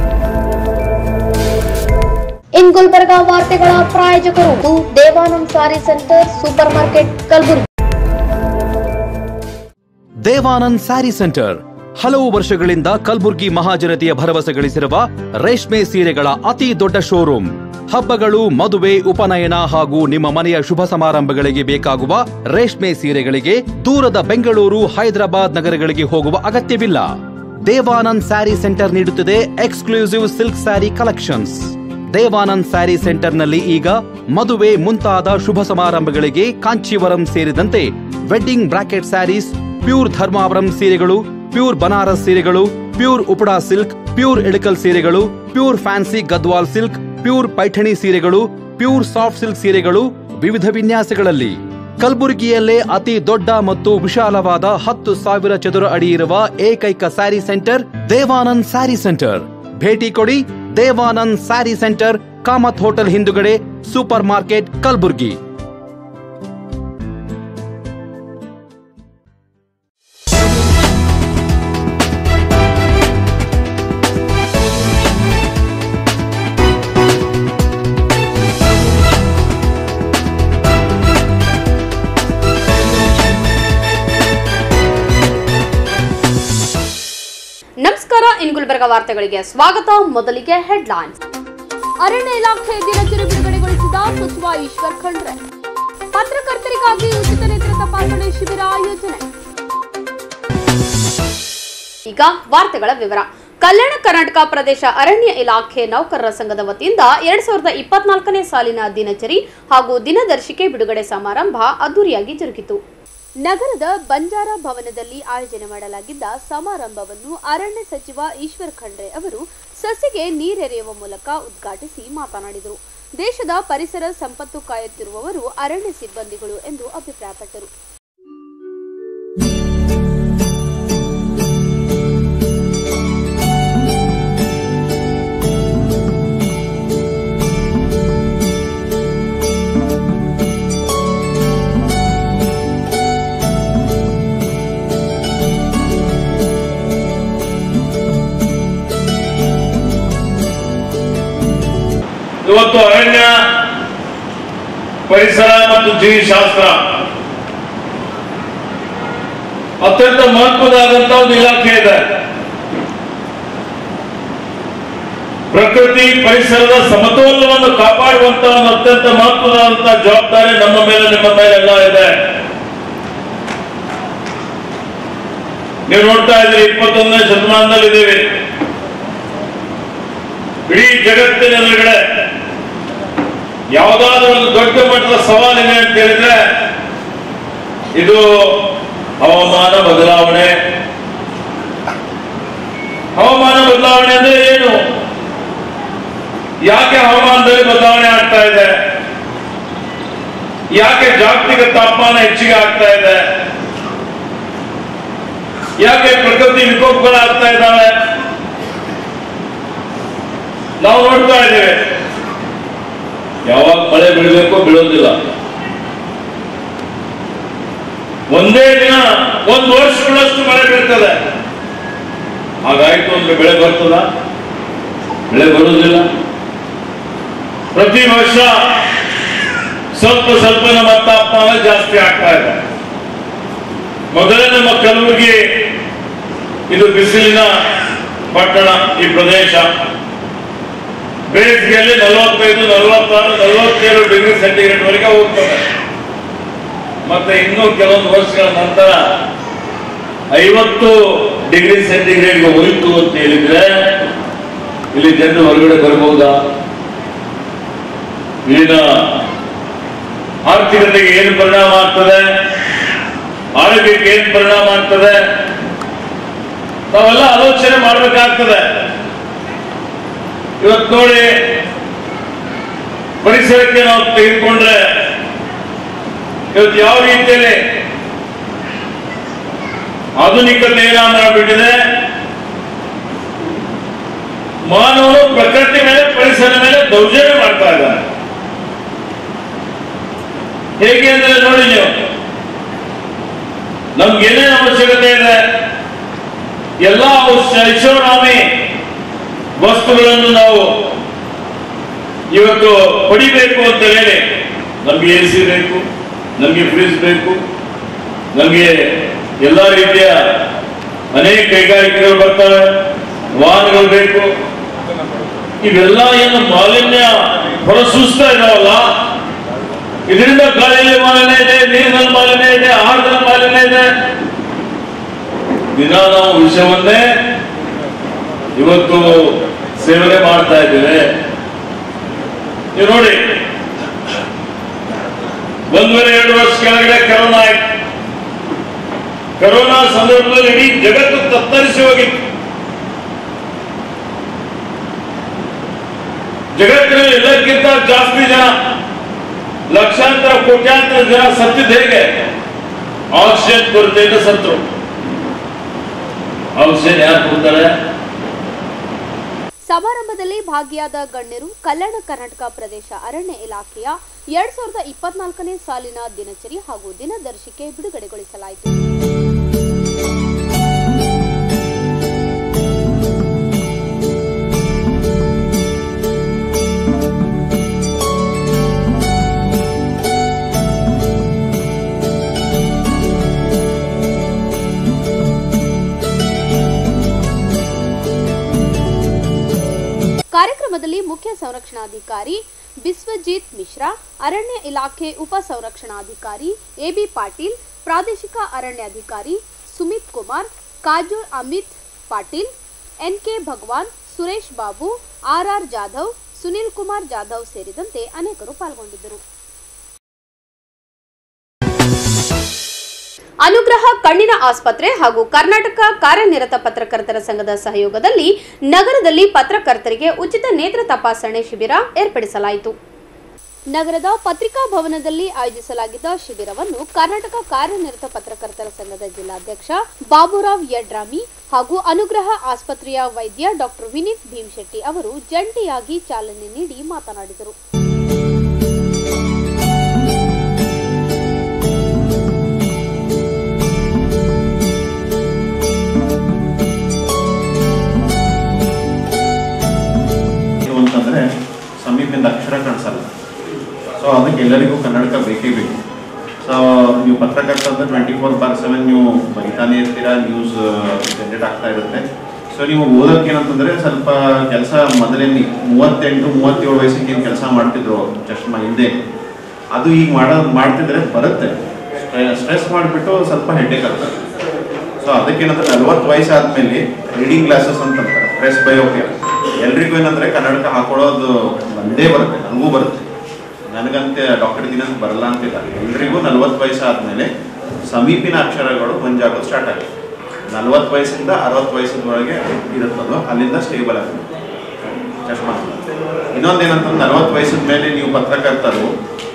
इन गुलबर्गा वार्ತೆಗಳ ಪ್ರಾಯೋಜಕರು ದೇವಾನಂದ್ ಸಾರಿ centre super market Kalaburagi. Devanand sari centre ಹಲವು ವರ್ಷಗಳಿಂದ ಕಲಬುರಗಿ ಮಹಾಜನತೆಯ ಭರವಸೆ ಗಳಿಸಿರುವ ರೇಷ್ಮೆ ಸೀರೆಗಳ ಅತಿ ದೊಡ್ಡ ಶೋರೂಮ್. ಹಬ್ಬಗಳು, ಮದುವೆ, ಉಪನಯನ ಹಾಗೂ ನಿಮ್ಮ ಮನೆಯ ಶುಭ ಸಮಾರಂಭಗಳಿಗೆ ಬೇಕಾಗುವ ರೇಷ್ಮೆ ಸೀರೆಗಳಿಗೆ ದೂರದ ಬೆಂಗಳೂರು, ಹೈದರಾಬಾದ್ ನಗರಗಳಿಗೆ ಹೋಗುವ ಅಗತ್ಯವಿಲ್ಲ. ದೇವಾನಂದ್ ಸ್ಯಾರಿ ಸೆಂಟರ್ ನೀಡುತ್ತಿದೆ exclusive silk sari collections. Devanand sari ಸೆಂಟರ್ನಲ್ಲಿ ಈಗ ಮದುವೆ ಮುಂತಾದ ಶುಭ ಸಮಾರಂಭಗಳಿಗೆ ಕಾಂಚೀವರಂ ಸೇರಿದಂತೆ wedding bracket saris, pure Dharmavaram ಸೀರೆಗಳು, ಪ್ಯೂರ್ ಬನಾರಸ್ ಸೀರೆಗಳು, pure Uppada silk, pure Ilkal ಸೀರೆಗಳು, pure fancy Gadwal silk, pure Paithani ಸೀರೆಗಳು, ಪ್ಯೂರ್ ಸಾಫ್ಟ್ ಸಿಲ್ಕ್ ಸೀರೆಗಳು ವಿವಿಧ ವಿನ್ಯಾಸಗಳಲ್ಲಿ. ಕಲಬುರಗಿಯಲ್ಲೇ ಅತಿ ದೊಡ್ಡ ಮತ್ತು ವಿಶಾಲವಾದ 10,000 ಚದುರ ಅಡಿ ಇರುವ ಏಕೈಕ ಸ್ಯಾರಿ ಸೆಂಟರ್ ದೇವಾನಂದ್ ಸ್ಯಾರಿ ಸೆಂಟರ್. ಭೇಟಿ ಕೊಡಿ. ದೇವಾನಂದ್ ಸ್ಯಾರಿ ಸೆಂಟರ್, ಕಾಮತ್ ಹೋಟೆಲ್ ಹಿಂದುಗಡೆ, ಸೂಪರ್ ಮಾರ್ಕೆಟ್, ಕಲಬುರಗಿ. ನಮಸ್ಕಾರ. ಇನ್ ಗುಲ್ಬರ್ಗಾ ವಾರ್ತೆಗಳಿಗೆ ಸ್ವಾಗತ. ಮೊದಲಿಗೆ ಹೆಡ್ಲೈನ್ಸ್. ಅರಣ್ಯ ಇಲಾಖೆ ದಿನಚರಿ ಬಿಡುಗಡೆಗೊಳಿಸಿದ ಸಚಿವ ಈಶ್ವರ್ ಖಂಡ್ರೆ. ಪತ್ರಕರ್ತರಿಗಾಗಿ ಉಚಿತ ನೇತ್ರ ತಪಾಸಣೆ ಶಿಬಿರ ಆಯೋಜನೆ. ಈಗ ವಾರ್ತೆಗಳ ವಿವರ. ಕಲ್ಯಾಣ ಕರ್ನಾಟಕ ಪ್ರದೇಶ ಅರಣ್ಯ ಇಲಾಖೆ ನೌಕರರ ಸಂಘದ ವತಿಯಿಂದ 2024ನೇ ಸಾಲಿನ ದಿನಚರಿ ಹಾಗೂ ದಿನದರ್ಶಿಕೆ ಬಿಡುಗಡೆ ಸಮಾರಂಭ ಅದ್ದೂರಿಯಾಗಿ ಜರುಗಿತು. ನಗರದ ಬಂಜಾರ ಭವನದಲ್ಲಿ ಆಯೋಜನೆ ಮಾಡಲಾಗಿದ್ದ ಸಮಾರಂಭವನ್ನು ಅರಣ್ಯ ಸಚಿವ ಈಶ್ವರ್ ಖಂಡ್ರೆ ಅವರು ಸಸಿಗೆ ನೀರೆರೆಯುವ ಮೂಲಕ ಉದ್ಘಾಟಿಸಿ ಮಾತನಾಡಿದರು. ದೇಶದ ಪರಿಸರ ಸಂಪತ್ತು ಕಾಯುತ್ತಿರುವವರು ಅರಣ್ಯ ಸಿಬ್ಬಂದಿಗಳು ಎಂದು ಅಭಿಪ್ರಾಯಪಟ್ಟರು. ಇವತ್ತು ಅರಣ್ಯ, ಪರಿಸರ ಮತ್ತು ಜೀವಿಶಾಸ್ತ್ರ ಅತ್ಯಂತ ಮಹತ್ವದಾದಂತಹ ಒಂದು ಇಲಾಖೆ ಇದೆ. ಪ್ರಕೃತಿ ಪರಿಸರದ ಸಮತೋಲನವನ್ನು ಕಾಪಾಡುವಂತಹ ಒಂದು ಅತ್ಯಂತ ಮಹತ್ವದಾದಂತಹ ಜವಾಬ್ದಾರಿ ನಮ್ಮ ಮೇಲೆ, ನಿಮ್ಮ ಮೇಲೆಲ್ಲ ಇದೆ. ನೀವು ನೋಡ್ತಾ ಇದ್ರಿ, 21ನೇ ಶತಮಾನದಲ್ಲಿದ್ದೀವಿ. ಇಡೀ ಜಗತ್ತಿನೆಲ್ಲಗಡೆ ಯಾವುದಾದ್ರೂ ಒಂದು ದೊಡ್ಡ ಮಟ್ಟದ ಸವಾಲಿದೆ ಅಂತ ಹೇಳಿದ್ರೆ ಇದು ಹವಾಮಾನ ಬದಲಾವಣೆ. ಹವಾಮಾನ ಬದಲಾವಣೆ ಅಂದ್ರೆ ಏನು? ಯಾಕೆ ಹವಾಮಾನದಲ್ಲಿ ಬದಲಾವಣೆ ಆಗ್ತಾ ಇದೆ? ಯಾಕೆ ಜಾಗತಿಕ ತಾಪಮಾನ ಹೆಚ್ಚಿಗೆ ಆಗ್ತಾ ಇದೆ? ಯಾಕೆ ಪ್ರಕೃತಿ ವಿಕೋಪಗಳಾಗ್ತಾ ಇದ್ದಾವೆ? ನಾವು ನೋಡ್ತಾ ಇದ್ದೇವೆ, ಯಾವಾಗ ಮಳೆ ಬೀಳಬೇಕು ಬೀಳೋದಿಲ್ಲ. ಒಂದೇ ದಿನ ಒಂದು ವರ್ಷಗಳಷ್ಟು ಮಳೆ ಬೀಳ್ತದೆ. ಹಾಗಾಯ್ತು ಅಂದ್ರೆ ಬೆಳೆ ಬರ್ತದ? ಬೆಳೆ ಬರುವುದಿಲ್ಲ. ಪ್ರತಿ ವರ್ಷ ಸ್ವಲ್ಪ ಸ್ವಲ್ಪ ನಮ್ಮ ತಾಪಮಾನ ಜಾಸ್ತಿ ಆಗ್ತಾ ಇದೆ. ಮೊದಲೇ ನಮ್ಮ ಕಲಬುರಗಿ ಇದು ಬಿಸಿಲಿನ ಪಟ್ಟಣ. ಈ ಪ್ರದೇಶ ಬೇಸಿಗೆಯಲ್ಲಿ 45, 46, 47 ಡಿಗ್ರಿ ಸೆಂಟಿಗ್ರೇಡ್ ವರೆಗೆ ಹೋಗ್ತದೆ. ಮತ್ತೆ ಇನ್ನೂ ಕೆಲವೊಂದು ವರ್ಷಗಳ ನಂತರ 50 ಡಿಗ್ರಿ ಸೆಂಟಿಗ್ರೇಡ್ಗೆ ಹೋಯಿತು ಅಂತ ಹೇಳಿದ್ರೆ ಇಲ್ಲಿ ಜನರು ಹೊರಗಡೆ ಬರಬಹುದಾ? ಇಲ್ಲಿನ ಆರ್ಥಿಕತೆಗೆ ಏನು ಪರಿಣಾಮ ಆಗ್ತದೆ? ಆರೋಗ್ಯಕ್ಕೆ ಏನು ಪರಿಣಾಮ ಆಗ್ತದೆ? ನಾವೆಲ್ಲ ಆಲೋಚನೆ ಮಾಡಬೇಕಾಗ್ತದೆ. ಇವತ್ತು ನೋಡಿ, ಪರಿಸರಕ್ಕೆ ನಾವು ತೆಗೆದುಕೊಂಡ್ರೆ ಇವತ್ತು ಯಾವ ರೀತಿಯಲ್ಲಿ ಆಧುನಿಕತೆ ಏನಾಗ್ಬಿಟ್ಟಿದೆ. ಮಾನವನು ಪ್ರಕೃತಿ ಮೇಲೆ, ಪರಿಸರ ಮೇಲೆ ದೌರ್ಜನ್ಯ ಮಾಡ್ತಾ ಇದ್ದಾನೆ. ಹೇಗೆ ಅಂದ್ರೆ ನೋಡಿ, ನೀವು ನಮ್ಗೇನೇನು ಅವಶ್ಯಕತೆ ಇದೆ ಎಲ್ಲ ಐಷಾರಾಮಿ ವಸ್ತುಗಳನ್ನು ನಾವು ಇವತ್ತು ಪಡಿಬೇಕು ಅಂತ ಹೇಳಿ ನಮ್ಗೆ AC ಬೇಕು, ನಮ್ಗೆ ಫ್ರಿಜ್ ಬೇಕು, ನಮ್ಗೆ ಎಲ್ಲ ರೀತಿಯ ಅನೇಕ ಕೈಗಾರಿಕೆಗಳು ಬರ್ತವೆ, ವಾಹನಗಳು ಬೇಕು. ಇವೆಲ್ಲ ಏನು ಮಾಲಿನ್ಯ ಹೊರಸೂಸ್ತಾ ಇದಾವಲ್ಲ, ಇದರಿಂದ ಗಾಳಿಯಲ್ಲಿ ಮಾಲಿನ್ಯ ಇದೆ, ನೀರಿನಲ್ಲಿ ಮಾಲಿನ್ಯ ಇದೆ, ಆಹಾರದಲ್ಲಿ ಮಾಲಿನ್ಯ ಇದೆ. ದಿನ ನಾವು ವಿಷಯವನ್ನೇ ಇವತ್ತು ಸೇವನೆ ಮಾಡ್ತಾ ಇದ್ದೇವೆ. ನೀವು ನೋಡಿ, 1.5-2 ವರ್ಷ ಕೆಳಗಡೆ ಕರೋನಾ ಆಯ್ತು. ಕರೋನಾ ಸಂದರ್ಭದಲ್ಲಿ ಇಡೀ ಜಗತ್ತು ತತ್ತರಿಸಿ ಹೋಗಿತ್ತು. ಜಗತ್ತಿನಲ್ಲಿ ಎಲ್ಲಕ್ಕಿಂತ ಜಾಸ್ತಿ ಜನ, ಲಕ್ಷಾಂತರ ಕೋಟ್ಯಾಂತರ ಜನ ಸತ್ತಿದ್ದು ಹೇಗೆ? ಆಕ್ಸಿಜನ್ ಕೊರತೆಯಿಂದ ಸತ್ತರು. ಆಕ್ಸಿಜನ್ ಯಾರು ಕೊಡ್ತಾರೆ? ಸಮಾರಂಭದಲ್ಲಿ ಭಾಗಿಯಾದ ಗಣ್ಯರು ಕಲ್ಯಾಣ ಕರ್ನಾಟಕ ಪ್ರದೇಶ ಅರಣ್ಯ ಇಲಾಖೆಯ 2024ನೇ ಸಾಲಿನ ದಿನಚರಿ ಹಾಗೂ ದಿನದರ್ಶಿಕೆ ಬಿಡುಗಡೆಗೊಳಿಸಲಾಯಿತು. ಕಾರ್ಯಕ್ರಮದಲ್ಲಿ ಮುಖ್ಯ ಸಂರಕ್ಷಣಾಧಿಕಾರಿ ಬಿಸ್ವಜಿತ್ ಮಿಶ್ರಾ, ಅರಣ್ಯ ಇಲಾಖೆ ಉಪ ಸಂರಕ್ಷಣಾಧಿಕಾರಿ AB ಪಾಟೀಲ್, ಪ್ರಾದೇಶಿಕ ಅರಣ್ಯಾಧಿಕಾರಿ ಸುಮಿತ್ ಕುಮಾರ್, ಕಾಜೋಳ್ ಅಮಿತ್ ಪಾಟೀಲ್, NK ಭಗವಾನ್, ಸುರೇಶ್ ಬಾಬು, RR ಜಾಧವ್, ಸುನಿಲ್ ಕುಮಾರ್ ಜಾಧವ್ ಸೇರಿದಂತೆ ಅನೇಕರು ಪಾಲ್ಗೊಂಡಿದ್ದರು. ಅನುಗ್ರಹ ಕಣ್ಣಿನ ಆಸ್ಪತ್ರೆ ಹಾಗೂ ಕರ್ನಾಟಕ ಕಾರ್ಯನಿರತ ಪತ್ರಕರ್ತರ ಸಂಘದ ಸಹಯೋಗದಲ್ಲಿ ನಗರದಲ್ಲಿ ಪತ್ರಕರ್ತರಿಗೆ ಉಚಿತ ನೇತ್ರ ತಪಾಸಣೆ ಶಿಬಿರ ಏರ್ಪಡಿಸಲಾಯಿತು. ನಗರದ ಪತ್ರಿಕಾ ಭವನದಲ್ಲಿ ಆಯೋಜಿಸಲಾಗಿದ್ದ ಶಿಬಿರವನ್ನು ಕರ್ನಾಟಕ ಕಾರ್ಯನಿರತ ಪತ್ರಕರ್ತರ ಸಂಘದ ಜಿಲ್ಲಾಧ್ಯಕ್ಷ ಬಾಬುರಾವ್ ಯಡ್ರಾಮಿ ಹಾಗೂ ಅನುಗ್ರಹ ಆಸ್ಪತ್ರೆಯ ವೈದ್ಯ ಡಾಕ್ಟರ್ ವಿನೀತ್ ಭೀಮಶೆಟ್ಟಿ ಅವರು ಜಂಟಿಯಾಗಿ ಚಾಲನೆ ನೀಡಿ ಮಾತನಾಡಿದರು. ಸಮೀಪದಿಂದ ಅಕ್ಷರ ಕಾಣಿಸಲ್ಲ. ಸೊ ಅದಕ್ಕೆ ಎಲ್ಲರಿಗೂ ಕನ್ನಡಕ ಬೇಕೇ ಬೇಕು. ಸೊ ನೀವು ಪತ್ರಕರ್ತ ಅಂದರೆ 24/7 ನೀವು ಬರಿತಾನೆ ಇರ್ತೀರಾ, ನ್ಯೂಸ್ ಜನರೇಟ್ ಆಗ್ತಾ ಇರುತ್ತೆ. ಸೊ ನೀವು ಓದೋಕ್ಕೆ ಏನಂತಂದರೆ ಸ್ವಲ್ಪ ಕೆಲಸ ಮೊದಲೇ 38-37 ವಯಸ್ಸಿಗೆ ಏನು ಕೆಲಸ ಮಾಡ್ತಿದ್ರು ಚಶ್ಮಾ ಹಿಂದೆ, ಅದು ಈಗ ಮಾಡ್ತಿದ್ರೆ ಬರುತ್ತೆ. ಸ್ಟ್ರೆಸ್ ಮಾಡಿಬಿಟ್ಟು ಸ್ವಲ್ಪ ಹೆಡ್ಡೇಕ್ ಆಗ್ತದೆ. ಸೊ ಅದಕ್ಕೇನಂದ್ರೆ 40 ವಯಸ್ಸಾದ್ಮೇಲೆ ರೀಡಿಂಗ್ ಗ್ಲಾಸಸ್ ಅಂತಂತಾರೆ, ಪ್ರೆಸ್ ಬಯೋಪಿಯಾ. ಎಲ್ರಿಗೂ ಏನಂದ್ರೆ ಕನ್ನಡಕ ಹಾಕೊಳ್ಳೋದು ಒಂದೇ ಬರುತ್ತೆ, ನನಗೂ ಬರುತ್ತೆ, ನನಗಂತೆ ಡಾಕ್ಟರ್ ದಿನ ಬರಲ್ಲ ಅಂತಿಲ್ಲ. ಎಲ್ರಿಗೂ 40 ವಯಸ್ಸಾದ್ಮೇಲೆ ಸಮೀಪಿನ ಅಕ್ಷರಗಳು ಮಂಜಾಗೋದು ಸ್ಟಾರ್ಟ್ ಆಗುತ್ತೆ. 40 ವಯಸ್ಸಿಂದ 60 ವಯಸ್ಸಿನೊಳಗೆ ಇರುತ್ತದೋ ಅಲ್ಲಿಂದ ಸ್ಟೇಬಲ್ ಆಗುತ್ತೆ ಚಶ್ಮಾ. ಇನ್ನೊಂದೇನಂತಂದ್ರೆ 40 ವಯಸ್ಸಿನ ಮೇಲೆ ನೀವು ಪತ್ರಕರ್ತರು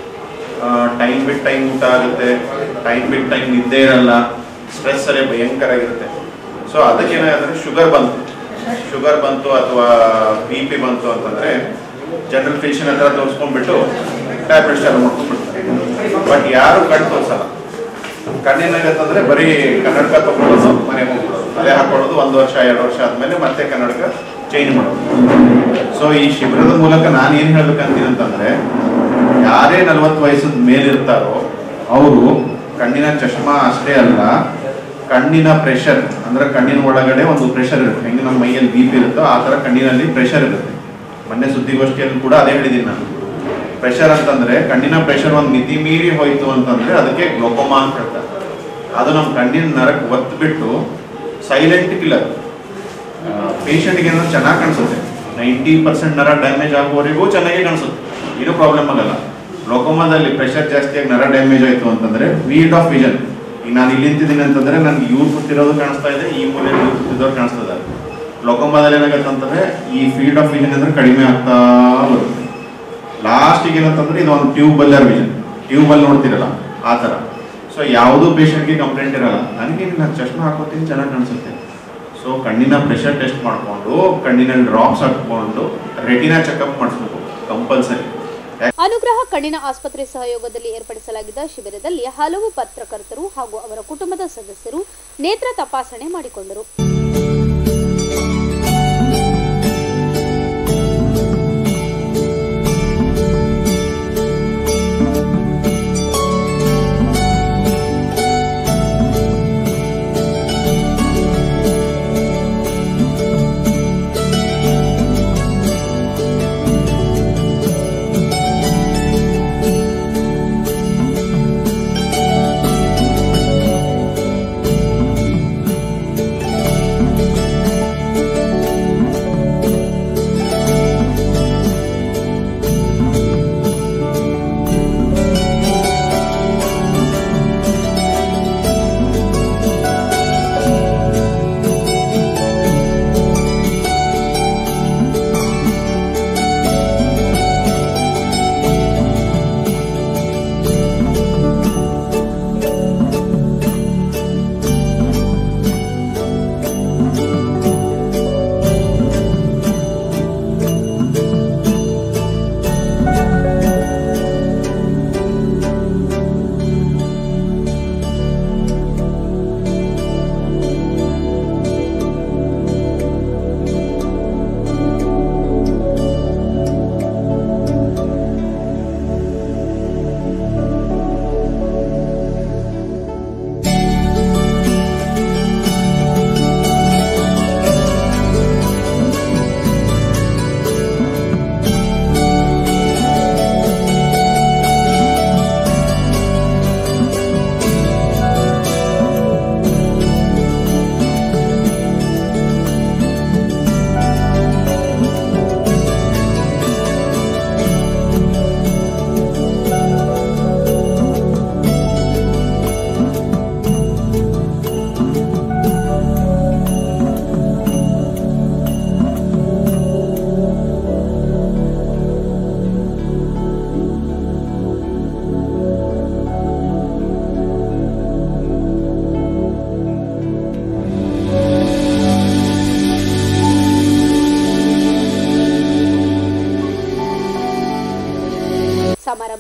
ಟೈಮ್ ಬಿಟ್ಟು ಟೈಮ್ ಊಟ ಆಗುತ್ತೆ, ಟೈಮ್ ಬಿಟ್ಟು ಟೈಮ್ ನಿದ್ದೆ ಇರಲ್ಲ, ಸ್ಟ್ರೆಸ್ ಅಲ್ಲೇ ಭಯಂಕರ ಆಗಿರುತ್ತೆ. ಸೊ ಅದಕ್ಕೇನಾದ್ರೆ ಶುಗರ್ ಬಂತು ಅಥವಾ BP ಬಂತು ಅಂತಂದರೆ ಜನರಲ್ ಫಿಸಿಷಿಯನ್ ಹತ್ರ ತೋರಿಸ್ಕೊಂಡ್ಬಿಟ್ಟು ಟ್ಯಾಬ್ಲೆಟ್ಸ್ ಎಲ್ಲ ಮಾಡ್ಕೊಂಡ್ಬಿಡ್ತಾರೆ. ಬಟ್ ಯಾರು ಕಣ್ಣು ತೋರಿಸಲ್ಲ. ಕಣ್ಣೇನಾಗತ್ತಂದ್ರೆ ಬರೀ ಕನ್ನಡಕ ತಗೊಳ್ಳೋದು, ಮನೆಗೆ ಹೋಗ್ಬಿಡೋದು, ಅದೇ ಹಾಕೊಳ್ಳೋದು, 1 ವರ್ಷ 2 ವರ್ಷ ಆದಮೇಲೆ ಮತ್ತೆ ಕನ್ನಡಕ ಚೇಂಜ್ ಮಾಡೋದು. ಸೊ ಈ ಶಿಬಿರದ ಮೂಲಕ ನಾನು ಏನು ಹೇಳ್ಬೇಕಂತೀನಿ ಅಂತಂದರೆ, ಯಾರೇ 40 ವಯಸ್ಸಿನ ಮೇಲಿರ್ತಾರೋ ಅವರು ಕಣ್ಣಿನ ಚಶ್ಮಾ ಅಷ್ಟೇ ಅಲ್ಲ, ಕಣ್ಣಿನ ಪ್ರೆಷರ್ ಅಂದ್ರೆ ಕಣ್ಣಿನ ಒಳಗಡೆ ಒಂದು ಪ್ರೆಷರ್ ಇರುತ್ತೆ. ಹೆಂಗೆ ನಮ್ಮ ಮೈಯಲ್ಲಿ BP ಇರುತ್ತೋ ಆ ಥರ ಕಣ್ಣಿನಲ್ಲಿ ಪ್ರೆಷರ್ ಇರುತ್ತೆ. ಮೊನ್ನೆ ಸುದ್ದಿಗೋಷ್ಠಿಯಲ್ಲಿ ಕೂಡ ಅದೇ ಹೇಳಿದ್ದೀನಿ ನಾನು. ಪ್ರೆಷರ್ ಅಂತಂದ್ರೆ ಕಣ್ಣಿನ ಪ್ರೆಷರ್ ಒಂದು ಮಿತಿ ಮೀರಿ ಹೋಯ್ತು ಅಂತಂದ್ರೆ ಅದಕ್ಕೆ ಗ್ಲೋಕೋಮಾ ಅಂತ ಹೇಳ್ತಾರೆ. ಅದು ನಮ್ಮ ಕಣ್ಣಿನ ನರಕ್ಕೆ ಒತ್ತು ಬಿಟ್ಟು ಸೈಲೆಂಟ್ ಕಿಲ್ಲರ್. ಪೇಷಂಟ್ಗೆ ಏನೋ ಚೆನ್ನಾಗಿ ಕಾಣಿಸುತ್ತೆ, 90% ನರ ಡ್ಯಾಮೇಜ್ ಆಗುವವರೆಗೂ ಚೆನ್ನಾಗಿ ಕಾಣಿಸುತ್ತೆ, ಏನೂ ಪ್ರಾಬ್ಲಮ್ ಆಗಲ್ಲ. ಗ್ಲೋಕೋಮಾದಲ್ಲಿ ಪ್ರೆಷರ್ ಜಾಸ್ತಿಯಾಗಿ ನರ ಡ್ಯಾಮೇಜ್ ಆಯಿತು ಅಂತಂದ್ರೆ ಫೀಲ್ಡ್ ಆಫ್ ವಿಷನ್. ಈಗ ನಾನು ಇಲ್ಲಿ ನಿಂತಿದ್ದೀನಿ ಅಂತಂದ್ರೆ ನನಗೆ ಇವ್ರು ಕೂತಿರೋದು ಕಾಣಿಸ್ತಾ ಇದೆ, ಈ ಮೂಲೆ ಇವ್ರು ಕೂತಿದ್ದವ್ರು ಕಾಣಿಸ್ತದೆ. ಗ್ಲೋಕೋಮಾದಲ್ಲಿ ಏನಾಗುತ್ತೆ ಅಂತಂದ್ರೆ ಈ ಫೀಲ್ಡ್ ಆಫ್ ವಿಷನ್ ಅಂದ್ರೆ ಕಡಿಮೆ ಆಗ್ತಾ ಬರುತ್ತೆ. ಲಾಸ್ಟಿಗೆ ಏನಂತಂದ್ರೆ ಇದು ಒಂದು ಟ್ಯೂಬಲ್ಲರ್ ವಿಷನ್, ಟ್ಯೂಬಲ್ಲಿ ನೋಡ್ತಿರಲ್ಲ ಆ ಥರ. ಸೊ ಯಾವುದೂ ಪೇಷಂಟ್ಗೆ ಕಂಪ್ಲೇಂಟ್ ಇರಲ್ಲ, ನನಗೇನಿಲ್ಲ ಚಶ್ಮಾ ಹಾಕೋತೀನಿ ಚೆನ್ನಾಗಿ ಕಾಣಿಸುತ್ತೆ. ಸೊ ಕಣ್ಣಿನ ಪ್ರೆಷರ್ ಟೆಸ್ಟ್ ಮಾಡಿಕೊಂಡು ಕಣ್ಣಿನಲ್ಲಿ ಡ್ರಾಪ್ಸ್ ಹಾಕ್ಕೊಂಡು ರೆಟಿನಾ ಚೆಕಪ್ ಮಾಡಿಸ್ಬೇಕು ಕಂಪಲ್ಸರಿ. ಅನುಗ್ರಹ ಕಣ್ಣಿನ ಆಸ್ಪತ್ರೆ ಸಹಯೋಗದಲ್ಲಿ ಏರ್ಪಡಿಸಲಾಗಿದ್ದ ಶಿಬಿರದಲ್ಲಿ ಹಲವು ಪತ್ರಕರ್ತರು ಹಾಗೂ ಅವರ ಕುಟುಂಬದ ಸದಸ್ಯರು ನೇತ್ರ ತಪಾಸಣೆ ಮಾಡಿಕೊಂಡರು.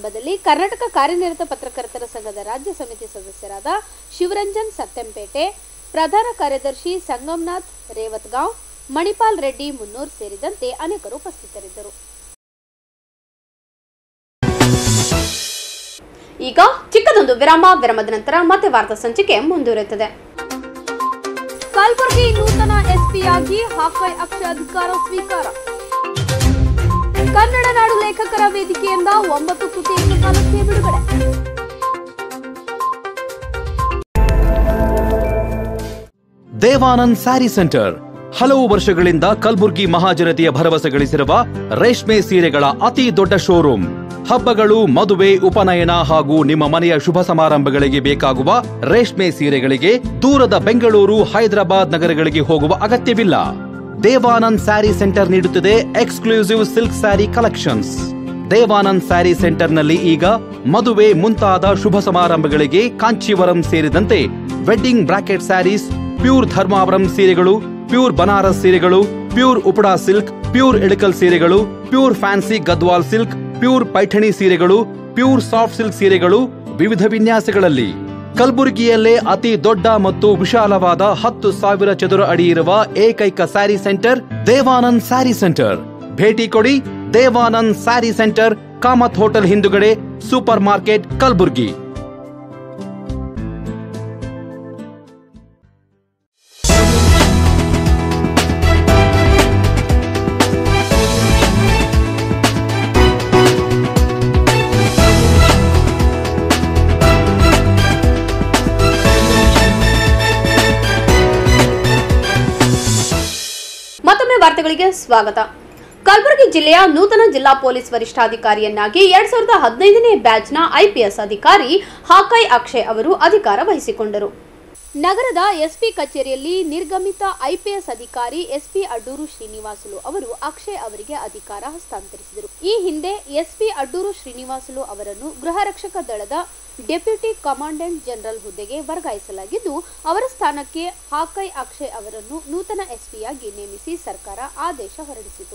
ಸಮಾರಂಭದಲ್ಲಿ ಕರ್ನಾಟಕ ಕಾರ್ಯನಿರತ ಪತ್ರಕರ್ತರ ಸಂಘದ ರಾಜ್ಯ ಸಮಿತಿ ಸದಸ್ಯರಾದ ಶಿವರಂಜನ್ ಸತ್ಯಂಪೇಟೆ, ಪ್ರಧಾನ ಕಾರ್ಯದರ್ಶಿ ಸಂಗಮ್ನಾಥ್ ರೇವತ್ಗಾಂವ್, ಮಣಿಪಾಲ್ ರೆಡ್ಡಿ ಮುನ್ನೂರ್ ಸೇರಿದಂತೆ ಅನೇಕರು ಉಪಸ್ಥಿತರಿದ್ದರು. ಈಗ ಚಿಕ್ಕದೊಂದು ವಿರಾಮದ ನಂತರ ಮತ್ತೆ ವಾರ್ತಾ ಸಂಚಿಕೆ ಮುಂದುವರಿಯುತ್ತದೆ. ಕಲಬುರಗಿ ನೂತನ ಎಸ್ಪಿಯಾಗಿ ಹಾಕೈ ಅಕ್ಷಯ್ ಅಧಿಕಾರ ಸ್ವೀಕಾರ. ಕನ್ನಡ ನಾಡು ಲೇಖಕರ ವೇದಿಕೆಯಿಂದ 9 ಕೃತಿ ಏಕಕಾಲಕ್ಕೆ ಬಿಡುಗಡೆ. ದೇವಾನಂದ್ ಸ್ಯಾರಿ ಸೆಂಟರ್ ಹಲವು ವರ್ಷಗಳಿಂದ ಕಲಬುರ್ಗಿ ಮಹಾಜನತೆಯ ಭರವಸೆ ಗಳಿಸಿರುವ ರೇಷ್ಮೆ ಸೀರೆಗಳ ಅತಿ ದೊಡ್ಡ ಶೋರೂಮ್. ಹಬ್ಬಗಳು, ಮದುವೆ, ಉಪನಯನ ಹಾಗೂ ನಿಮ್ಮ ಮನೆಯ ಶುಭ ಸಮಾರಂಭಗಳಿಗೆ ಬೇಕಾಗುವ ರೇಷ್ಮೆ ಸೀರೆಗಳಿಗೆ ದೂರದ ಬೆಂಗಳೂರು, ಹೈದರಾಬಾದ್ ನಗರಗಳಿಗೆ ಹೋಗುವ ಅಗತ್ಯವಿಲ್ಲ. ದೇವಾನಂದ್ ಸ್ಯಾರಿ ಸೆಂಟರ್ ನೀಡುತ್ತಿದೆ exclusive silk sari collections. Devanand sari ಸೆಂಟರ್ನಲ್ಲಿ ಈಗ ಮದುವೆ ಮುಂತಾದ ಶುಭ ಸಮಾರಂಭಗಳಿಗೆ ಕಾಂಚೀವರಂ ಸೇರಿದಂತೆ wedding bracket saris, pure Dharmavaram ಸೀರೆಗಳು, ಪ್ಯೂರ್ ಬನಾರಸ್ ಸೀರೆಗಳು, pure Uppada silk, pure Ilkal ಸೀರೆಗಳು, pure fancy Gadwal silk, pure Paithani ಸೀರೆಗಳು, ಪ್ಯೂರ್ ಸಾಫ್ಟ್ ಸಿಲ್ಕ್ ಸೀರೆಗಳು ವಿವಿಧ ವಿನ್ಯಾಸಗಳಲ್ಲಿ. ಕಲಬುರಗಿಯಲ್ಲೇ ಅತಿ ದೊಡ್ಡ ಮತ್ತು ವಿಶಾಲವಾದ 10,000 ಚದುರ ಅಡಿ ಇರುವ ಏಕೈಕ ಸ್ಯಾರಿ ಸೆಂಟರ್ ದೇವಾನಂದ್ ಸ್ಯಾರಿ ಸೆಂಟರ್. ಭೇಟಿ ಕೊಡಿ. ದೇವಾನಂದ್ ಸ್ಯಾರಿ ಸೆಂಟರ್, ಕಾಮತ್ ಹೋಟೆಲ್ ಹಿಂದುಗಡೆ, ಸೂಪರ್ ಮಾರ್ಕೆಟ್, ಕಲಬುರಗಿ. ಮತ್ತೊಮ್ಮೆ ವಾರ್ತೆಗಳಿಗೆ ಸ್ವಾಗತ. ಕಲಬುರಗಿ ಜಿಲ್ಲೆಯ ನೂತನ ಜಿಲ್ಲಾ ಪೊಲೀಸ್ ವರಿಷ್ಠಾಧಿಕಾರಿಯನ್ನಾಗಿ 2015ನೇ ಬ್ಯಾಚ್ನ ಐಪಿಎಸ್ ಅಧಿಕಾರಿ ಹಾಕೈ ಅಕ್ಷಯ್ ಅವರು ಅಧಿಕಾರ ವಹಿಸಿಕೊಂಡರು. ನಗರದ ಎಸ್ಪಿ ಕಚೇರಿಯಲ್ಲಿ ನಿರ್ಗಮಿತ ಐಪಿಎಸ್ ಅಧಿಕಾರಿ ಎಸ್ಪಿ ಅಡ್ಡೂರು ಶ್ರೀನಿವಾಸುಲು ಅವರು ಅಕ್ಷಯ್ ಅವರಿಗೆ ಅಧಿಕಾರ ಹಸ್ತಾಂತರಿಸಿದರು. ಈ ಹಿಂದೆ ಎಸ್ಪಿ ಅಡ್ಡೂರು ಶ್ರೀನಿವಾಸುಲು ಅವರನ್ನು ಗೃಹ ರಕ್ಷಕ ದಳದ ಡೆಪ್ಯೂಟಿ ಕಮಾಂಡೆಂಟ್ ಜನರಲ್ ಹುದ್ದೆಗೆ ವರ್ಗಾಯಿಸಲಾಗಿದ್ದು, ಅವರ ಸ್ಥಾನಕ್ಕೆ ಹಾಕೈ ಅಕ್ಷಯ್ ಅವರನ್ನು ನೂತನ ಎಸ್ಪಿಯಾಗಿ ನೇಮಿಸಿ ಸರ್ಕಾರ ಆದೇಶ ಹೊರಡಿಸಿತು.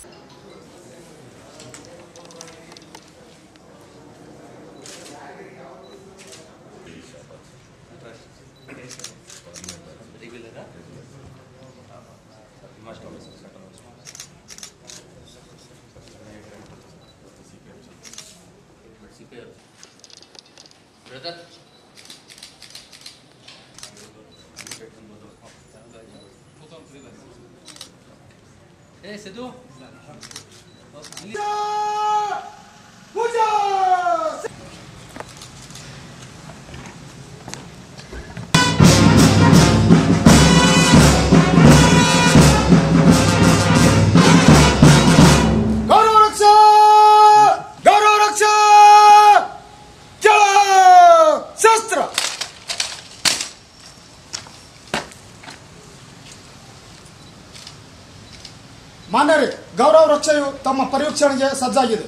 ಮಾನ್ಯರೇ, ಗೌರವ ರಕ್ಷೆಯು ತಮ್ಮ ಪರೀಕ್ಷಣೆಗೆ ಸಜ್ಜಾಗಿದೆ.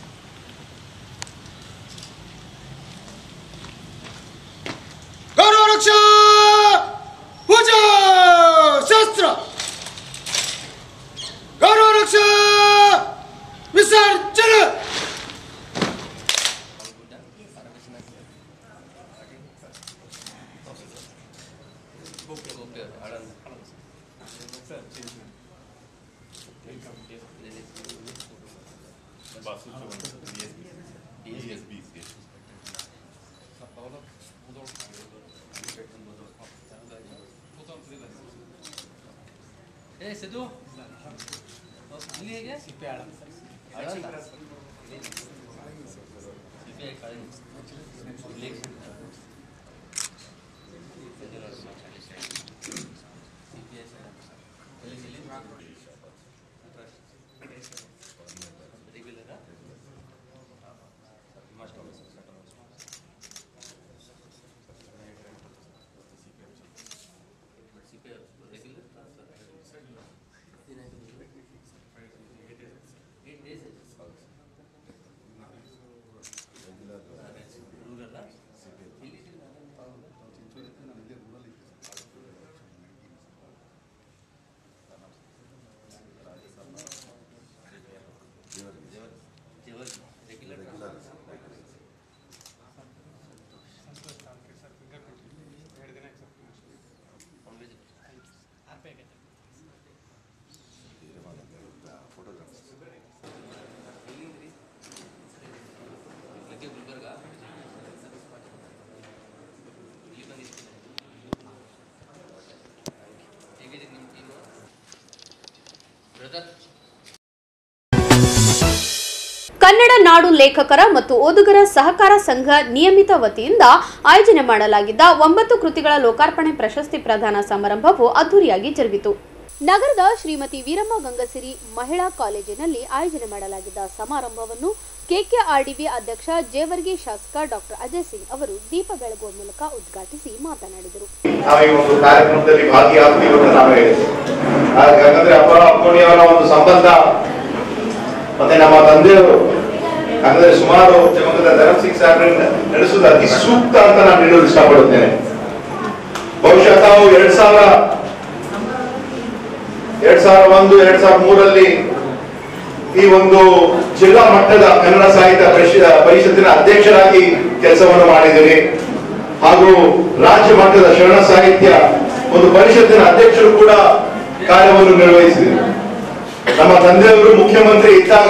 ಗೌರವ ರಕ್ಷಾ ಪೂಜಾ ಶಾಸ್ತ್ರ, ಗೌರವ ರಕ್ಷಾ ವಿಸರ್ಜನೆ. ಸಿದ್ದು ಇಲ್ಲಿ ಹೇಗೆ ಸಿಪಿಐ ಕನ್ನಡ ನಾಡು ಲೇಖಕರ ಮತ್ತು ಓದುಗರ ಸಹಕಾರ ಸಂಘ ನಿಯಮಿತ ವತಿಯಿಂದ ಆಯೋಜನೆ ಮಾಡಲಾಗಿದ್ದ 9 ಕೃತಿಗಳ ಲೋಕಾರ್ಪಣೆ ಪ್ರಶಸ್ತಿ ಪ್ರದಾನ ಸಮಾರಂಭವು ಅದ್ದೂರಿಯಾಗಿ ಜರುಗಿತು. ನಗರದ ಶ್ರೀಮತಿ ವೀರಮ್ಮ ಗಂಗಸಿರಿ ಮಹಿಳಾ ಕಾಲೇಜಿನಲ್ಲಿ ಆಯೋಜನೆ ಮಾಡಲಾಗಿದ್ದ ಸಮಾರಂಭವನ್ನು ಕೆಕೆಆರ್ಡಿಬಿ ಅಧ್ಯಕ್ಷ ಜೇವರ್ಗಿ ಶಾಸಕ ಡಾಕ್ಟರ್ ಅಜಯ್ ಸಿಂಗ್ ಅವರು ದೀಪ ಬೆಳಗುವ ಮೂಲಕ ಉದ್ಘಾಟಿಸಿ ಮಾತನಾಡಿದರು. ನಾವು ಈ ಒಂದು ಕಾರ್ಯಕ್ರಮದಲ್ಲಿ ಭಾಗಿಯಾಗ್ತೀವಿ ಅಂತ ನಾವು ಹೇಳಿದ್ವಿ. ಯಾಕಂದ್ರೆ ಅಪ್ಪ ಅಪ್ಪಣಿಯವರ ಒಂದು ಸಂಬಂಧ ಮತ್ತೆ ನಮ್ಮ ತಂದೆಯವರು ಯಾಕಂದ್ರೆ ಸುಮಾರು ಶಿವಮೊಗ್ಗದ ಧರ್ಮಸಿಂಗ್ ಸಾಹೇಬ್ರನ್ನ ನಡೆಸುವುದು ಅತಿ ಸೂಕ್ತ ಅಂತ ನಾನು ಹೇಳಲು ಇಷ್ಟಪಡುತ್ತೇನೆ. ಬಹುಶಃ ತಾವು 2001, 2003 ಈ ಒಂದು ಜಿಲ್ಲಾ ಮಟ್ಟದ ಕನ್ನಡ ಸಾಹಿತ್ಯ ಪರಿಷತ್ತಿನ ಅಧ್ಯಕ್ಷರಾಗಿ ಕೆಲಸವನ್ನು ಮಾಡಿದ್ದೀರಿ. ಹಾಗೂ ರಾಜ್ಯ ಮಟ್ಟದ ಶರಣ ಸಾಹಿತ್ಯ ಒಂದು ಪರಿಷತ್ತಿನ ಅಧ್ಯಕ್ಷರು ಕೂಡ ಕಾರ್ಯವನ್ನು ನಿರ್ವಹಿಸಿದರು. ನಮ್ಮ ತಂದೆಯವರು ಮುಖ್ಯಮಂತ್ರಿ ಇದ್ದಾಗ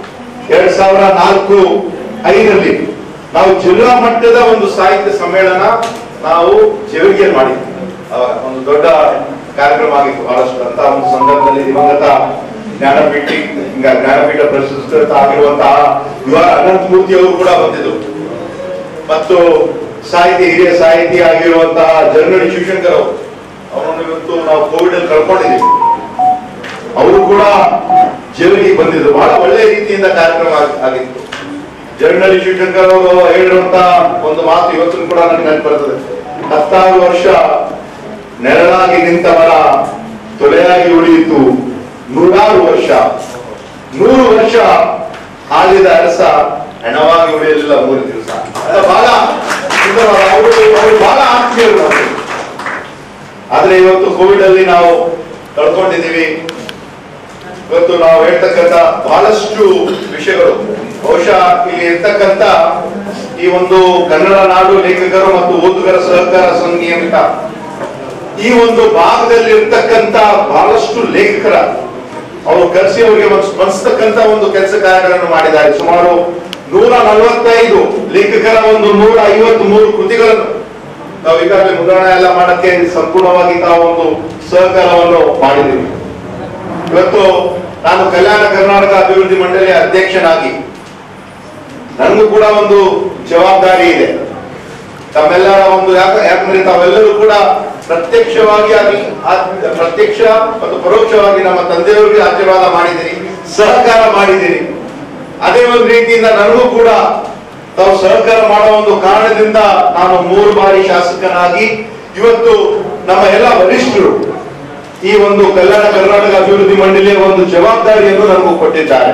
2004-05 ನಾವು ಜಿಲ್ಲಾ ಮಟ್ಟದ ಒಂದು ಸಾಹಿತ್ಯ ಸಮ್ಮೇಳನ ನಾವು ಜೇವರ್ಗಿಯಲ್ಲಿ ಮಾಡಿದ್ವಿ. ಒಂದು ದೊಡ್ಡ ಕಾರ್ಯಕ್ರಮ ಆಗಿತ್ತು. ಬಹಳಷ್ಟು ಅಂತ ಒಂದು ಸಂದರ್ಭದಲ್ಲಿ ದಿವಂಗತ ಜ್ಞಾನಪೀಠ ಪ್ರಶಸ್ತಿ ಆಗಿರುವಂತಹ ಅನಂತಮೂರ್ತಿ ಅವರು ಕೂಡ ಬಂದಿದ್ರು. ಮತ್ತು ಹಿರಿಯ ಸಾಹಿತಿ ಆಗಿರುವಂತಹ ಜರ್ನಡಿ ಶಿವಶಂಕರ್ ಅವರನ್ನು ಇವತ್ತು ನಾವು ಕೋವಿಡ್ ಅಲ್ಲಿ ಕಳ್ಕೊಂಡಿದ್ದೀವಿ. ಅವರು ಕೂಡ ಜೇವರ್ಗಿಗೆ ಬಂದಿದ್ರು. ಬಹಳ ಒಳ್ಳೆಯ ರೀತಿಯಿಂದ ಕಾರ್ಯಕ್ರಮ ಆಗಿತ್ತು. ಜರ್ನಡಿ ಶಿವಶಂಕರ್ ಅವರು ಹೇಳಿರುವಂತಹ ಒಂದು ಮಾತು ಇವತ್ತು ಕೂಡ ನನಗೆ ನೆನಪು ಬರ್ತದೆ. 16 ವರ್ಷ ನೆರಳಾಗಿ ನಿಂತವರ ತೊಲೆಯಾಗಿ ಉಳಿಯಿತು 100 ವರ್ಷ, 100 ವರ್ಷ ಆಳಿದ ಅರಸ ಹೆಣವಾಗಿ ಉಳಿಯಲಿಲ್ಲ 3 ದಿವಸ. ಬಹಳ ಸುಂದರವಾದ ಅವರು ಬಹಳ ಆತ್ಮೀಯರು. ಆದ್ರೆ ಇವತ್ತು ಕೋವಿಡ್ ಅಲ್ಲಿ ನಾವು ಕಳ್ಕೊಂಡಿದ್ದೀವಿ. ಇವತ್ತು ನಾವು ಹೇಳ್ತಕ್ಕಂಥ ಬಹಳಷ್ಟು ವಿಷಯಗಳು ಬಹುಶಃ ಇಲ್ಲಿ ಇರ್ತಕ್ಕಂಥ ಈ ಒಂದು ಕನ್ನಡ ನಾಡು ಲೇಖಕರು ಮತ್ತು ಓದುಗರ ಸಹಕಾರ ಸಂಘ ನಿಯಮಿತ ಈ ಒಂದು ಭಾಗದಲ್ಲಿ ಇರ್ತಕ್ಕಂಥ ಬಹಳಷ್ಟು ಲೇಖಕರ ಅವರು ಕರೆಸಿ ಅವರಿಗೆ ಸ್ಪಂದಿಸ್ತಕ್ಕಂಥ ಒಂದು ಕೆಲಸ ಕಾರ್ಯಗಳನ್ನು ಮಾಡಿದ್ದಾರೆ. ಸುಮಾರು 145 ಲೇಖಕರ ಒಂದು 153 ಕೃತಿಗಳನ್ನು ನಾವು ಈಗಾಗಲೇ ಮುದ್ರಣ ಎಲ್ಲ ಮಾಡಕ್ಕೆ ಸಂಪೂರ್ಣವಾಗಿ ತಾವು ಒಂದು ಸಹಕಾರವನ್ನು ಮಾಡಿದ್ದೀವಿ. ಇವತ್ತು ನಾನು ಕಲ್ಯಾಣ ಕರ್ನಾಟಕ ಅಭಿವೃದ್ಧಿ ಮಂಡಳಿಯ ಅಧ್ಯಕ್ಷನಾಗಿ ನನಗೂ ಕೂಡ ಒಂದು ಜವಾಬ್ದಾರಿ ಇದೆ. ತಮ್ಮೆಲ್ಲರ ಒಂದು ಯಾಕಂದ್ರೆ ತಾವೆಲ್ಲರೂ ಕೂಡ ಪ್ರತ್ಯಕ್ಷವಾಗಿ ಪ್ರತ್ಯಕ್ಷ ಮತ್ತು ಪರೋಕ್ಷವಾಗಿ ನಮ್ಮ ತಂದೆಯವರಿಗೆ ಆಶೀರ್ವಾದ ಮಾಡಿದ್ದೀರಿ, ಸಹಕಾರ ಮಾಡಿದ್ದೀರಿ. ಅದೇ ಒಂದು ರೀತಿಯಿಂದ ನನಗೂ ಕೂಡ ತಾವು ಸಹಕಾರ ಮಾಡುವ ಒಂದು ಕಾರಣದಿಂದ ನಾನು 3 ಬಾರಿ ಶಾಸಕನಾಗಿ ಇವತ್ತು ನಮ್ಮ ಎಲ್ಲ ವರಿಷ್ಠರು ಈ ಒಂದು ಕಲ್ಯಾಣ ಕರ್ನಾಟಕ ಅಭಿವೃದ್ಧಿ ಮಂಡಳಿಯ ಒಂದು ಜವಾಬ್ದಾರಿಯನ್ನು ನನಗೂ ಕೊಟ್ಟಿದ್ದಾರೆ.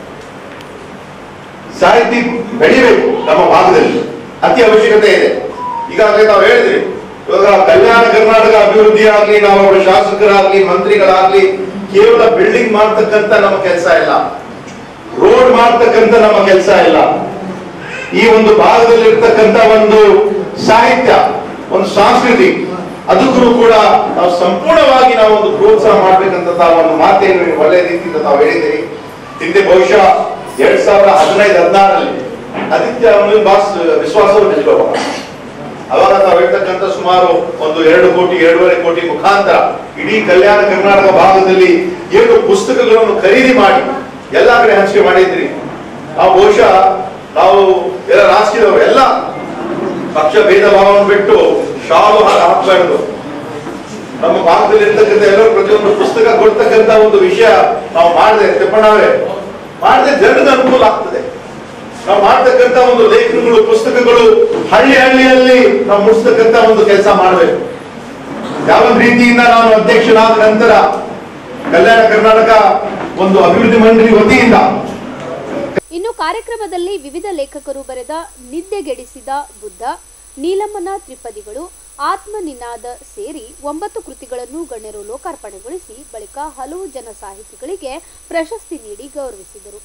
ಸಾಹಿತ್ಯ ಬೆಳಿಬೇಕು ನಮ್ಮ ಭಾಗದಲ್ಲಿ ಅತಿ ಅವಶ್ಯಕತೆ ಇದೆ. ಈಗಾಗಲೇ ನಾವು ಹೇಳಿದ್ರಿ, ಇವಾಗ ಕಲ್ಯಾಣ ಕರ್ನಾಟಕ ಅಭಿವೃದ್ಧಿ ಆಗ್ಲಿ, ನಾವು ಶಾಸಕರಾಗ್ಲಿ, ಮಂತ್ರಿಗಳಾಗ್ಲಿ ಕೇವಲ ಬಿಲ್ಡಿಂಗ್ ಮಾಡ್ತಕ್ಕಂಥ ನಮ್ಮ ಕೆಲಸ ಇಲ್ಲ, ರೋಡ್ ಮಾಡ್ತಕ್ಕಂಥ ನಮ್ಮ ಕೆಲಸ ಇಲ್ಲ. ಈ ಒಂದು ಭಾಗದಲ್ಲಿ ಇರ್ತಕ್ಕಂಥ ಒಂದು ಸಾಹಿತ್ಯ, ಒಂದು ಸಂಸ್ಕೃತಿ, ಅದಕ್ಕೂ ಕೂಡ ನಾವು ಸಂಪೂರ್ಣವಾಗಿ ನಾವು ಒಂದು ಪ್ರೋತ್ಸಾಹ ಮಾಡ್ಬೇಕಂತ ಒಂದು ಮಾತೇನು ಒಳ್ಳೆಯ ರೀತಿಯಿಂದ ತಾವು ಹೇಳಿದ್ದೀರಿ. ಹಿಂದೆ ಬಹುಶಃ 2015-16 ಆದಿತ್ಯ ಬಾಸ್ ವಿಶ್ವಾಸವು ನಿಲ್ಲುವಾಗ ಅವಾಗ ನಾವು ಹೇಳ್ತಕ್ಕಂಥ ಸುಮಾರು ಒಂದು 2 ಕೋಟಿ 2.5 ಕೋಟಿ ಮುಖಾಂತರ ಇಡೀ ಕಲ್ಯಾಣ ಕರ್ನಾಟಕ ಭಾಗದಲ್ಲಿ 7 ಪುಸ್ತಕಗಳನ್ನು ಖರೀದಿ ಮಾಡಿ ಎಲ್ಲಾ ಕಡೆ ಹಂಚಿಕೆ ಮಾಡಿದ್ರಿ. ನಾವು ಬಹುಶಃ ನಾವು ಎಲ್ಲ ರಾಜಕೀಯದವರು ಎಲ್ಲ ಪಕ್ಷ ಭೇದ ಭಾವವನ್ನು ಬಿಟ್ಟು ಶಾಲು ಹಾಕಬಾರದು. ನಮ್ಮ ಭಾಗದಲ್ಲಿ ಇರ್ತಕ್ಕಂಥ ಎಲ್ಲರೂ ಪ್ರತಿಯೊಂದು ಪುಸ್ತಕ ಕೊಡ್ತಕ್ಕಂಥ ಒಂದು ವಿಷಯ ನಾವು ಮಾಡದೆ ತಿಪ್ಪಣ್ಣವರೇ ಮಾಡದೆ ಜನರಿಗೆ ಅನುಕೂಲ ಆಗ್ತದೆ. ನಾವು ಮಾಡ್ತಕ್ಕಂಥ ಒಂದು ಲೇಖನಗಳು, ಪುಸ್ತಕಗಳು ಹಳ್ಳಿಯಲ್ಲಿ ನಾವು ಮುಡಿಸ್ತಕ್ಕಂಥ ಒಂದು ಕೆಲಸ ಮಾಡಬೇಕು. ಯಾವ ರೀತಿಯಿಂದ ನಾನು ಅಧ್ಯಕ್ಷನಾದ ನಂತರ ಕಲ್ಯಾಣ ಕರ್ನಾಟಕ ಒಂದು ಅಭಿವೃದ್ಧಿ ಮಂಡಳಿ ವತಿಯಿಂದ ಇನ್ನು ಕಾರ್ಯಕ್ರಮದಲ್ಲಿ ವಿವಿಧ ಲೇಖಕರು ಬರೆದ ನಿದ್ದೆಗೆಡಿಸಿದ ಬುದ್ಧ, ನೀಲಮ್ಮನ ತ್ರಿಪದಿಗಳು, ಆತ್ಮನಿನಾದ ಸೇರಿ 9 ಕೃತಿಗಳನ್ನು ಗಣ್ಯರು ಲೋಕಾರ್ಪಣೆಗೊಳಿಸಿ ಬಳಿಕ ಹಲವು ಜನ ಸಾಹಿತಿಗಳಿಗೆ ಪ್ರಶಸ್ತಿ ನೀಡಿ ಗೌರವಿಸಿದರು.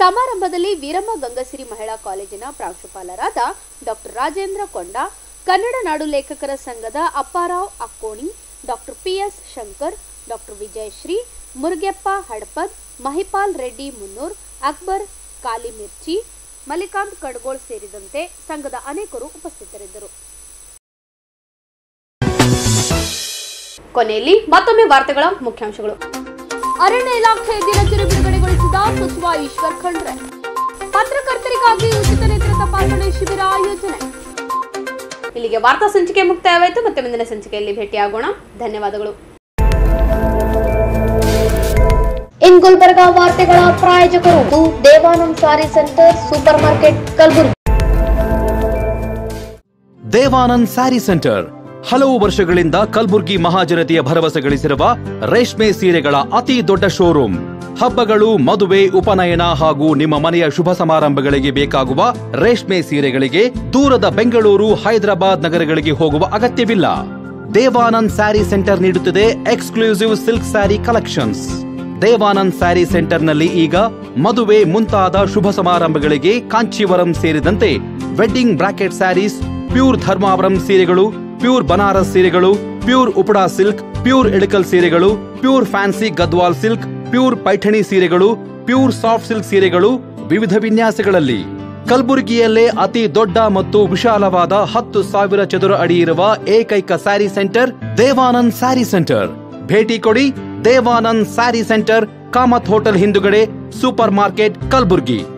ಸಮಾರಂಭದಲ್ಲಿ ವೀರಮ್ಮ ಗಂಗಸಿರಿ ಮಹಿಳಾ ಕಾಲೇಜಿನ ಪ್ರಾಂಶುಪಾಲರಾದ ಡಾಕ್ಟರ್ ರಾಜೇಂದ್ರ ಕೊಂಡ, ಕನ್ನಡ ನಾಡು ಲೇಖಕರ ಸಂಘದ Apparao Akkoni, doctor PS Shankar, doctor Vijayashri, Murugeppa Hadapad, Mahipal Reddy Munnur, Akbar ಕಾಲಿಮಿರ್ಚಿ, ಮಲ್ಲಿಕಾಂತ್ ಕಡ್ಗೋಳ್ ಸೇರಿದಂತೆ ಸಂಘದ ಅನೇಕರು ಉಪಸ್ಥಿತರಿದ್ದರು. ಕೊನೆಯಲ್ಲಿ ಮತ್ತೊಮ್ಮೆ ವಾರ್ತೆಗಳ ಮುಖ್ಯಾಂಶಗಳು. ಅರಣ್ಯ ಇಲಾಖೆ ದಿನಚರಿ ಬಿಡುಗಡೆಗೊಳಿಸಿದ ಸಚಿವ ಈಶ್ವರ್ ಖಂಡ್ರೆ. ಪತ್ರಕರ್ತರಿಗಾಗಿ ಉಚಿತ ನೇತ್ರ ತಪಾಸಣೆ ಶಿಬಿರ ಆಯೋಜನೆ. ಇಲ್ಲಿಗೆ ವಾರ್ತಾ ಸಂಚಿಕೆ ಮುಕ್ತಾಯವಾಯಿತು. ಮತ್ತೆ ಮುಂದಿನ ಸಂಚಿಕೆಯಲ್ಲಿ ಭೇಟಿಯಾಗೋಣ. ಧನ್ಯವಾದಗಳು. ಇನ್ ಗುಲ್ಬರ್ಗಾ ವಾರ್ತೆಗಳ ಪ್ರಾಯೋಜಕರು ದೇವಾನಂದ್ ಸಾರಿ centre, super market, Kalaburagi. Devanand sari centre ಹಲವು ವರ್ಷಗಳಿಂದ ಕಲ್ಬುರ್ಗಿ ಮಹಾಜನತೆಯ ಭರವಸೆ ಗಳಿಸಿರುವ ರೇಷ್ಮೆ ಸೀರೆಗಳ ಅತಿ ದೊಡ್ಡ ಶೋರೂಮ್. ಹಬ್ಬಗಳು, ಮದುವೆ, ಉಪನಯನ ಹಾಗೂ ನಿಮ್ಮ ಮನೆಯ ಶುಭ ಸಮಾರಂಭಗಳಿಗೆ ಬೇಕಾಗುವ ರೇಷ್ಮೆ ಸೀರೆಗಳಿಗೆ ದೂರದ ಬೆಂಗಳೂರು, ಹೈದರಾಬಾದ್ ನಗರಗಳಿಗೆ ಹೋಗುವ ಅಗತ್ಯವಿಲ್ಲ. ದೇವಾನಂದ್ ಸ್ಯಾರಿ ಸೆಂಟರ್ ನೀಡುತ್ತಿದೆ exclusive silk sari collections. Devanand sari ಸೆಂಟರ್ನಲ್ಲಿ ಈಗ ಮದುವೆ ಮುಂತಾದ ಶುಭ ಸಮಾರಂಭಗಳಿಗೆ ಕಾಂಚೀವರಂ ಸೇರಿದಂತೆ wedding bracket saris, pure Dharmavaram ಸೀರೆಗಳು, ಪ್ಯೂರ್ ಬನಾರಸ್ ಸೀರೆಗಳು, pure Uppada silk, pure Ilkal ಸೀರೆಗಳು, pure fancy Gadwal silk, pure Paithani ಸೀರೆಗಳು, ಪ್ಯೂರ್ ಸಾಫ್ಟ್ ಸಿಲ್ಕ್ ಸೀರೆಗಳು ವಿವಿಧ ವಿನ್ಯಾಸಗಳಲ್ಲಿ. ಕಲಬುರಗಿಯಲ್ಲೇ ಅತಿ ದೊಡ್ಡ ಮತ್ತು ವಿಶಾಲವಾದ 10,000 ಚದುರ ಅಡಿ ಇರುವ ಏಕೈಕ ಸ್ಯಾರಿ ಸೆಂಟರ್ ದೇವಾನಂದ್ ಸ್ಯಾರಿ ಸೆಂಟರ್. ಭೇಟಿ ಕೊಡಿ. ದೇವಾನಂದ್ ಸ್ಯಾರಿ ಸೆಂಟರ್, ಕಾಮತ್ ಹೋಟೆಲ್ ಹಿಂದುಗಡೆ, ಸೂಪರ್ ಮಾರ್ಕೆಟ್, ಕಲಬುರ್ಗಿ.